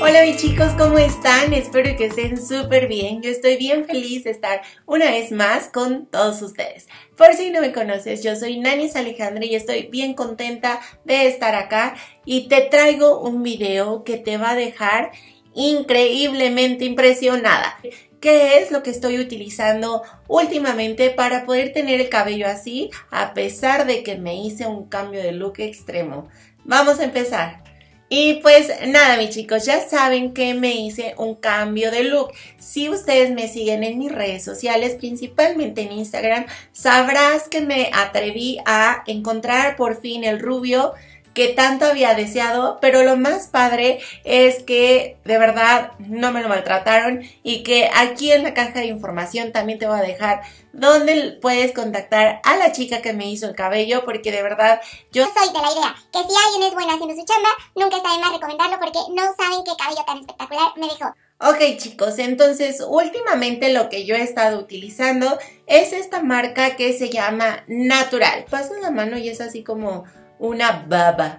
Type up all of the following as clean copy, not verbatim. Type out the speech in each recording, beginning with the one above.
Hola mis chicos, ¿cómo están? Espero que estén súper bien. Yo estoy bien feliz de estar una vez más con todos ustedes. Por si no me conoces, yo soy Nanis Alejandra y estoy bien contenta de estar acá y te traigo un video que te va a dejar increíblemente impresionada. ¿Qué es lo que estoy utilizando últimamente para poder tener el cabello así a pesar de que me hice un cambio de look extremo? Vamos a empezar. Y pues nada, mis chicos, ya saben que me hice un cambio de look. Si ustedes me siguen en mis redes sociales, principalmente en Instagram, sabrás que me atreví a encontrar por fin el rubio que tanto había deseado, pero lo más padre es que de verdad no me lo maltrataron y que aquí en la caja de información también te voy a dejar donde puedes contactar a la chica que me hizo el cabello, porque de verdad yo soy de la idea que si alguien es bueno haciendo su chamba, nunca está de más recomendarlo porque no saben qué cabello tan espectacular me dejó. Ok chicos, entonces últimamente lo que yo he estado utilizando es esta marca que se llama Natural. Pasas la mano y es así como una baba.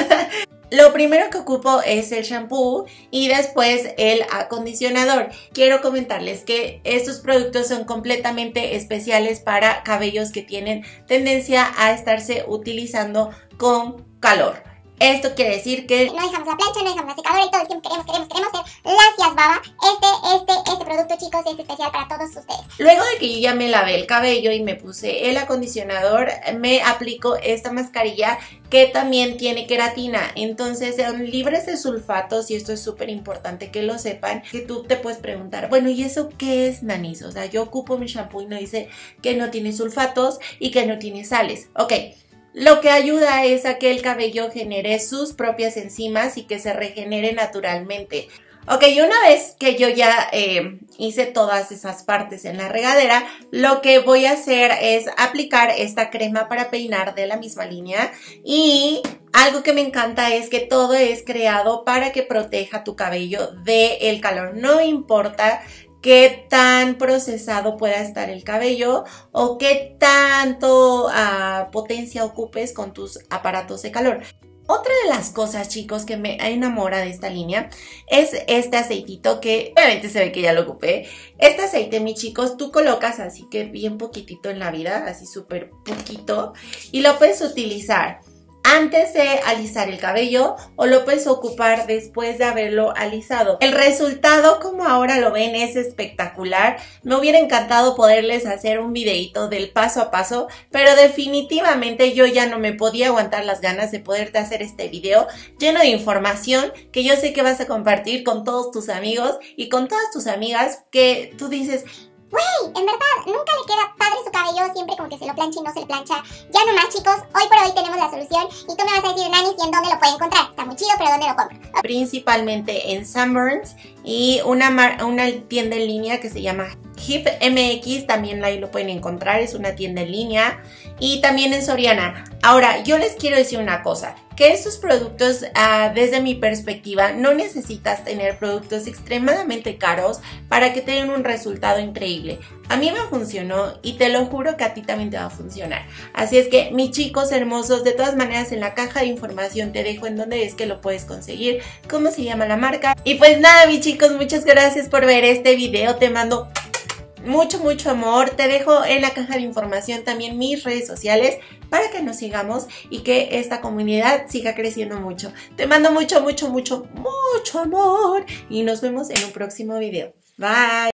Lo primero que ocupo es el shampoo y después el acondicionador. Quiero comentarles que estos productos son completamente especiales para cabellos que tienen tendencia a estarse utilizando con calor. Esto quiere decir que no dejamos la plancha, no dejamos la secadora y todo el tiempo queremos ser lacias baba. Este producto, chicos, es especial para todos ustedes. Luego de que yo ya me lavé el cabello y me puse el acondicionador, me aplico esta mascarilla que también tiene queratina. Entonces son libres de sulfatos y esto es súper importante que lo sepan. Que tú te puedes preguntar, bueno, ¿y eso qué es, Nanis? O sea, yo ocupo mi shampoo y no dice que no tiene sulfatos y que no tiene sales. Ok. Lo que ayuda es a que el cabello genere sus propias enzimas y que se regenere naturalmente. Ok, y una vez que yo ya hice todas esas partes en la regadera, lo que voy a hacer es aplicar esta crema para peinar de la misma línea. Y algo que me encanta es que todo es creado para que proteja tu cabello del calor. No importa qué tan procesado pueda estar el cabello o qué tanto potencia ocupes con tus aparatos de calor. Otra de las cosas, chicos, que me enamora de esta línea es este aceitito que obviamente se ve que ya lo ocupé. Este aceite, mis chicos, tú colocas así que bien poquitito en la vida, así súper poquito, y lo puedes utilizar antes de alisar el cabello o lo puedes ocupar después de haberlo alisado. El resultado, como ahora lo ven, es espectacular. Me hubiera encantado poderles hacer un videito del paso a paso, pero definitivamente yo ya no me podía aguantar las ganas de poderte hacer este video lleno de información que yo sé que vas a compartir con todos tus amigos y con todas tus amigas que tú dices, güey, en verdad, nunca le queda padre su cabello, siempre como que se lo plancha y no se le plancha. Ya nomás, chicos, hoy por hoy tenemos la solución y tú me vas a decir, Nanis, ¿y en dónde lo puede encontrar? Está muy chido, pero ¿dónde lo compro? Principalmente en Sunburns y una tienda en línea que se llama Hip MX, también ahí lo pueden encontrar, es una tienda en línea, y también en Soriana. Ahora, yo les quiero decir una cosa, que estos productos, desde mi perspectiva, no necesitas tener productos extremadamente caros para que tengan un resultado increíble. A mí me funcionó y te lo juro que a ti también te va a funcionar. Así es que, mis chicos hermosos, de todas maneras en la caja de información te dejo en dónde es que lo puedes conseguir, cómo se llama la marca. Y pues nada, mis chicos, muchas gracias por ver este video, te mando mucho amor. Te dejo en la caja de información también mis redes sociales para que nos sigamos y que esta comunidad siga creciendo mucho. Te mando mucho amor y nos vemos en un próximo video. Bye.